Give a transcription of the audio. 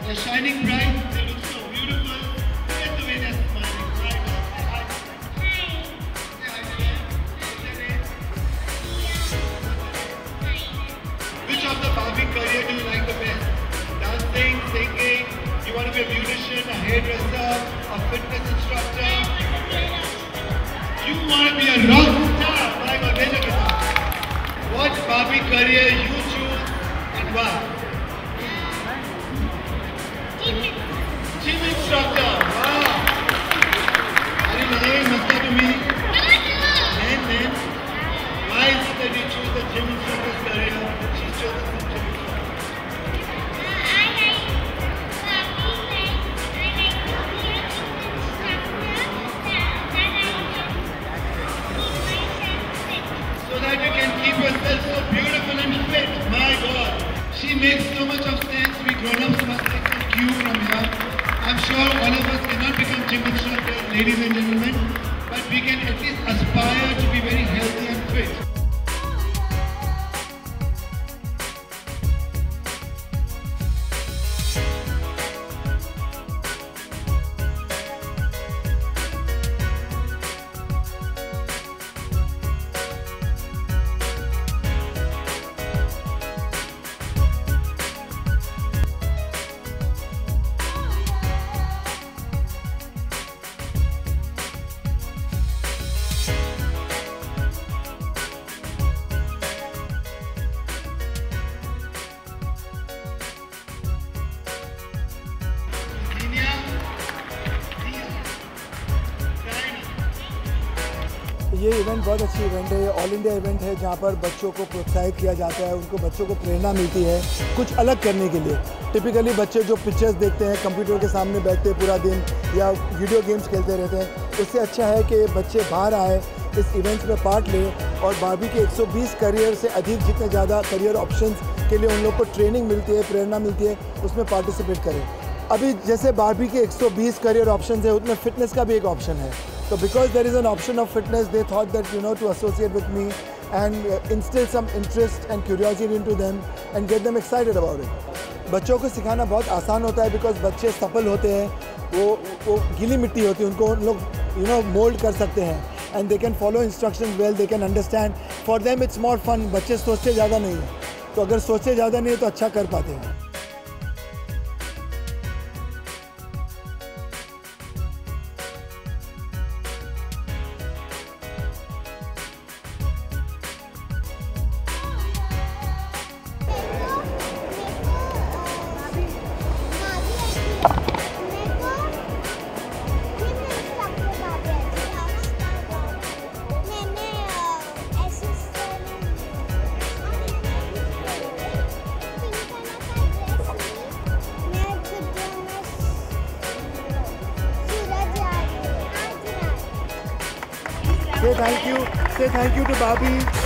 They're shining bright. They look so beautiful. Look at the way they're smiling. Right now. Say hi. Say hi to them. What's their name? Which of the Barbie career do you like the best? Dancing, singing? You want to be a musician, a hairdresser, a fitness instructor? You want to be a rock star? My God, where's your guitar? What Barbie career you choose and why? Gym instructor. Wow. Are you lying, Masta, to me? Then, why is it that you choose the gym instructor's career? She's chosen the gym instructor. So that you can keep yourself so beautiful and fit. My God. She makes so much of sense. We grown-ups must take a cue from her. I'm sure all of us cannot become gym instructors, ladies and gentlemen, but we can at least aspire to be very healthy and fit. ये event बहुत अच्छी event है। ये all India event है जहाँ पर बच्चों को प्रोत्साहित किया जाता है, उनको बच्चों को प्रेरणा मिलती है कुछ अलग करने के लिए। टिपिकली बच्चे जो पिक्चर्स देखते हैं, कंप्यूटर के सामने बैठते हैं पूरा दिन या वीडियो गेम्स खेलते रहते हैं, उससे अच्छा है कि बच्चे बाहर आए, इस इवेंट्स में पार्ट लें और बार्बी के 120 करियर से अधिक जितने ज़्यादा करियर ऑप्शंस के लिए उन लोग को ट्रेनिंग मिलती है, प्रेरणा मिलती है, उसमें पार्टिसिपेट करें। अभी जैसे बार्बी के 120 करियर ऑप्शन है, उसमें फिटनेस का भी एक ऑप्शन है। So because there is an option of fitness, they thought that, you know, to associate with me and instill some interest and curiosity into them and get them excited about it. बच्चों को सिखाना बहुत आसान होता है because बच्चे सफल होते हैं, वो गीली मिट्टी होती है, उनको उन लोग you know मोल्ड कर सकते हैं and they can follow instructions well, they can understand. For them it's more fun. बच्चे सोचते ज़्यादा नहीं हैं, तो अगर सोचते ज़्यादा नहीं है तो अच्छा कर पाते हैं। Say thank you to Barbie.